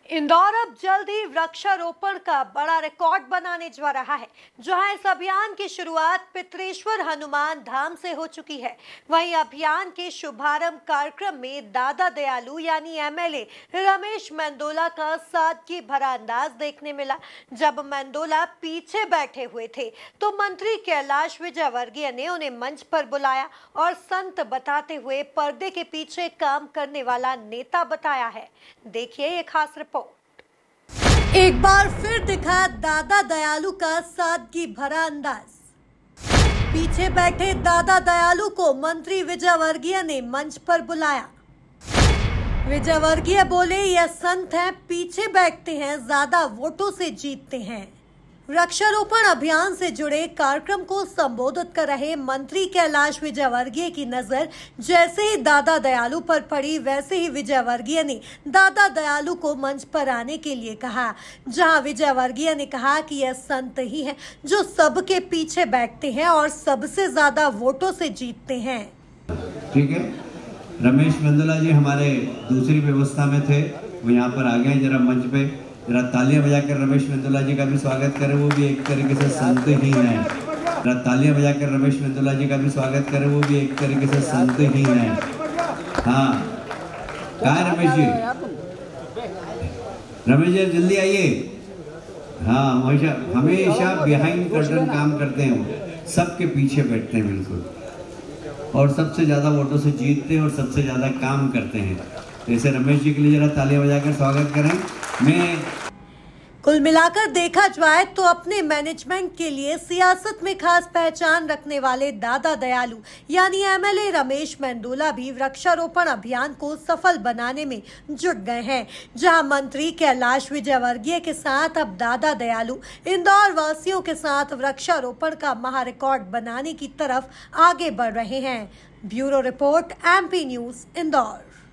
इंदौर अब जल्द ही वृक्षारोपण का बड़ा रिकॉर्ड बनाने जा रहा है। जहां इस अभियान की शुरुआत पितरेश्वर हनुमान धाम से हो चुकी है, वहीं अभियान के शुभारंभ कार्यक्रम में दादा दयालु यानी एमएलए रमेश मेंदोला का सादगी भरा अंदाज देखने मिला। जब मेंदोला पीछे बैठे हुए थे तो मंत्री कैलाश विजयवर्गीय ने उन्हें मंच पर बुलाया और संत बताते हुए पर्दे के पीछे काम करने वाला नेता बताया है। देखिए ये खास रिपोर्ट। एक बार फिर दिखा दादा दयालु का सादगी भरा अंदाज। पीछे बैठे दादा दयालु को मंत्री विजयवर्गीय ने मंच पर बुलाया। विजयवर्गीय बोले, यह संत हैं, पीछे बैठते हैं, ज्यादा वोटों से जीतते हैं। वृक्षारोपण अभियान से जुड़े कार्यक्रम को संबोधित कर रहे मंत्री कैलाश विजयवर्गीय की नजर जैसे ही दादा दयालु पर पड़ी, वैसे ही विजयवर्गीय ने दादा दयालु को मंच पर आने के लिए कहा। जहां विजयवर्गीय ने कहा कि यह संत ही हैं जो सबके पीछे बैठते हैं और सबसे ज्यादा वोटों से जीतते हैं। ठीक है, रमेश मेंदोला जी हमारे दूसरी व्यवस्था में थे, वो यहाँ पर आ गए। जरा मंच पे जरा तालियां बजाकर रमेश मेंदोला जी का भी स्वागत करें। वो भी एक तरीके से संत ही हैं। जरा तालियां बजाकर रमेश मेंदोला जी का भी स्वागत करें। वो भी एक तरीके से संत ही हैं। हाँ, कहाँ है रमेश जी? रमेश जी जल्दी आइए। हाँ, हमेशा बिहाइंड कर्टन काम करते हैं, वो सबके पीछे बैठते हैं बिल्कुल, और सबसे ज्यादा वोटों से जीतते हैं और सबसे ज्यादा काम करते हैं। जैसे रमेश जी के लिए जरा तालियां बजाकर स्वागत करें। कुल मिलाकर देखा जाए तो अपने मैनेजमेंट के लिए सियासत में खास पहचान रखने वाले दादा दयालु यानी एमएलए रमेश मेंदोला भी वृक्षारोपण अभियान को सफल बनाने में जुट गए हैं। जहां मंत्री कैलाश विजयवर्गीय के साथ अब दादा दयालु इंदौर वासियों के साथ वृक्षारोपण का महा रिकॉर्ड बनाने की तरफ आगे बढ़ रहे हैं। Bureau report, MP news, Indore.